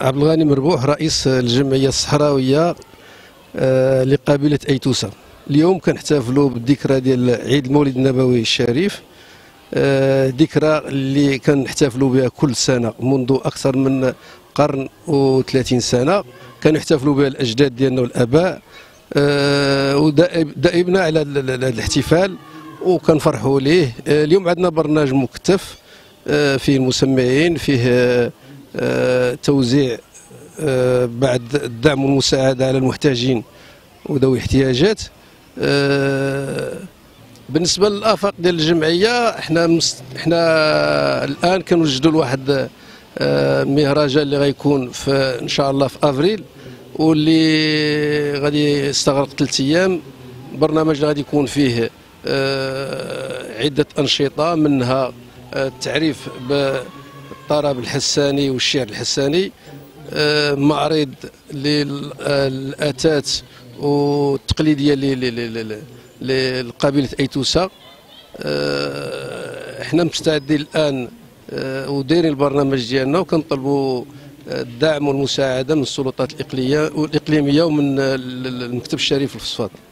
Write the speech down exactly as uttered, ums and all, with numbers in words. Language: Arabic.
عبد الغني مربوح، رئيس الجمعية الصحراوية لقبيلة أيتوسة. اليوم كنحتفلوا بالذكرى ديال عيد المولد النبوي الشريف، ذكرى اللي كنحتفلوا بها كل سنة منذ أكثر من قرن وثلاثين سنة. كانوا يحتفلوا بها الأجداد ديالنا والآباء، ودائبنا على هذا الاحتفال وكنفرحوا ليه. اليوم عندنا برنامج مكثف فيه المسمعين، فيه توزيع بعد الدعم والمساعدة على المحتاجين وذوي احتياجات. بالنسبة للآفاق ديال الجمعية، احنا احنا الآن كنوجدوا لواحد مهرجان اللي غيكون في ان شاء الله في افريل، واللي غادي يستغرق ثلاث ايام. برنامج اللي غادي يكون فيه عدة أنشطة، منها التعريف بالطرب الحساني والشعر الحساني، معرض للآتات والتقليدية لقبيلة أيتوسة. احنا مستعدين الآن ودايرين البرنامج ديالنا، وكنطلبوا الدعم والمساعدة من السلطات الإقليمية ومن المكتب الشريف في الفسفاط.